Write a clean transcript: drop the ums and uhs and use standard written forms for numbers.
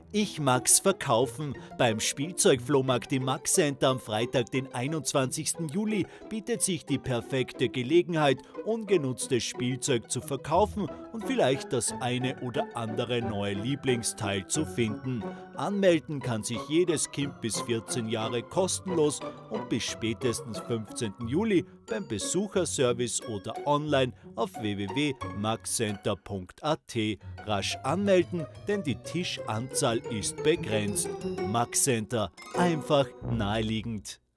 Ich mag's verkaufen. Beim Spielzeugflohmarkt im Max Center am Freitag, den 21. Juli, bietet sich die perfekte Gelegenheit, ungenutztes Spielzeug zu verkaufen und vielleicht das eine oder andere neue Lieblingsteil zu finden. Anmelden kann sich jedes Kind bis 14 Jahre kostenlos und bis spätestens 15. Juli beim Besucherservice oder online auf www.maxcenter.at. Rasch anmelden, denn die Tischanzahl ist begrenzt. Max Center, einfach naheliegend.